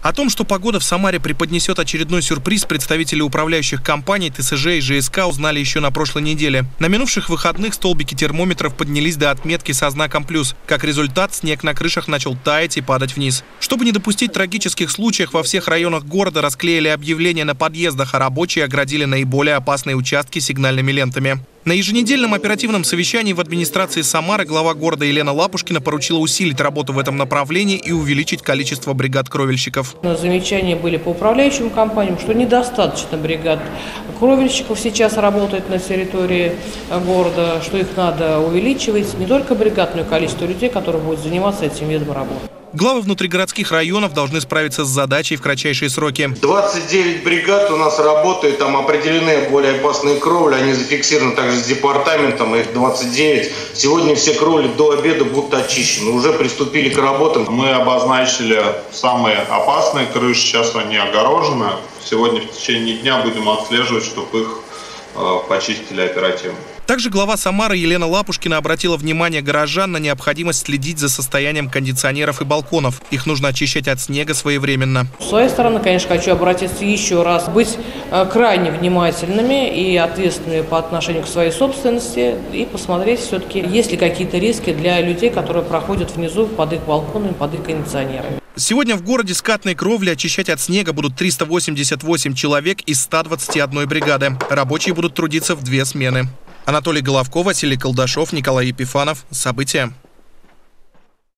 О том, что погода в Самаре преподнесет очередной сюрприз, представители управляющих компаний ТСЖ и ЖСК узнали еще на прошлой неделе. На минувших выходных столбики термометров поднялись до отметки со знаком плюс. Как результат, снег на крышах начал таять и падать вниз. Чтобы не допустить трагических случаев, во всех районах города расклеили объявления на подъездах, а рабочие оградили наиболее опасные участки сигнальными лентами. На еженедельном оперативном совещании в администрации Самары глава города Елена Лапушкина поручила усилить работу в этом направлении и увеличить количество бригад кровельщиков. Замечания были по управляющим компаниям, что недостаточно бригад кровельщиков сейчас работает на территории города, что их надо увеличивать, не только бригад, но и количество людей, которые будут заниматься этим видом работы. Главы внутригородских районов должны справиться с задачей в кратчайшие сроки. 29 бригад у нас работают, там определены более опасные кровли, они зафиксированы также с департаментом, их 29. Сегодня все кровли до обеда будут очищены, уже приступили к работам. Мы обозначили самые опасные крыши, сейчас они огорожены. Сегодня в течение дня будем отслеживать, чтобы их почистили оперативно. Также глава Самары Елена Лапушкина обратила внимание горожан на необходимость следить за состоянием кондиционеров и балконов. Их нужно очищать от снега своевременно. С своей стороны, конечно, хочу обратиться еще раз, быть крайне внимательными и ответственными по отношению к своей собственности и посмотреть все-таки, есть ли какие-то риски для людей, которые проходят внизу под их балконами, под их кондиционерами. Сегодня в городе скатной кровли очищать от снега будут 388 человек из 121 бригады. Рабочие будут трудиться в 2 смены. Анатолий Головко, Василий Колдашов, Николай Епифанов. События.